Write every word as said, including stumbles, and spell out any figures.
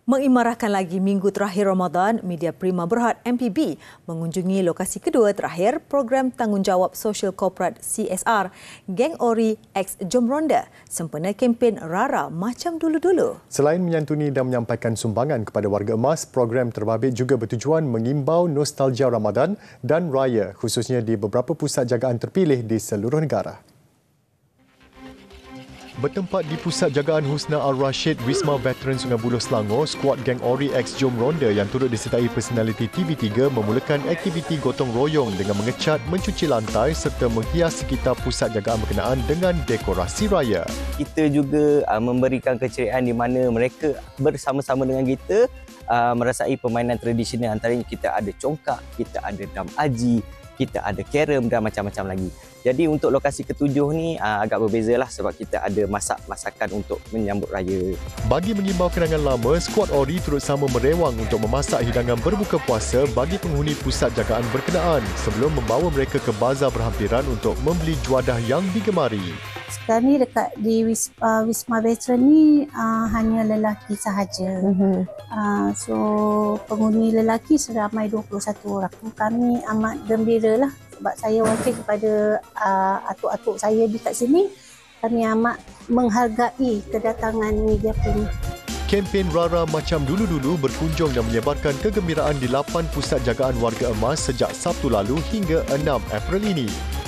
Mengimarahkan lagi minggu terakhir Ramadan, Media Prima Berhad M P B mengunjungi lokasi kedua terakhir program Tanggungjawab Sosial Korporat C S R Geng Ori X Jom Ronda sempena kempen Rara Macam Dulu-Dulu. Selain menyantuni dan menyampaikan sumbangan kepada warga emas, program terbabit juga bertujuan mengimbau nostalgia Ramadan dan Raya khususnya di beberapa pusat jagaan terpilih di seluruh negara. Bertempat di Pusat Jagaan Husna Al-Rashid, Wisma Veteran Sungai Buloh, Selangor, skuad Geng Ori X Jom Ronda yang turut disertai personaliti T V tiga memulakan aktiviti gotong royong dengan mengecat, mencuci lantai serta menghias sekitar pusat jagaan berkenaan dengan dekorasi raya. Kita juga uh, memberikan keceriaan di mana mereka bersama-sama dengan kita uh, merasai permainan tradisional, antaranya kita ada congkak, kita ada dam aji, kita ada carom dan macam-macam lagi. Jadi untuk lokasi ketujuh ni aa, agak berbezalah sebab kita ada masak-masakan untuk menyambut raya. Bagi mengimbau kenangan lama, skuad Ori turut sama merewang untuk memasak hidangan berbuka puasa bagi penghuni pusat jagaan berkenaan sebelum membawa mereka ke bazar berhampiran untuk membeli juadah yang digemari. Sekarang ni dekat di Wisma, Wisma Veteran ni uh, hanya lelaki sahaja. Mm-hmm. Uh, so penghuni lelaki seramai dua puluh satu orang. Kami amat gembira lah sebab saya wakil kepada uh, atuk-atuk saya di kat sini. Kami amat menghargai kedatangan Media Prima. Kempen Rara Macam Dulu-Dulu berkunjung dan menyebarkan kegembiraan di lapan pusat jagaan warga emas sejak Sabtu lalu hingga enam April ini.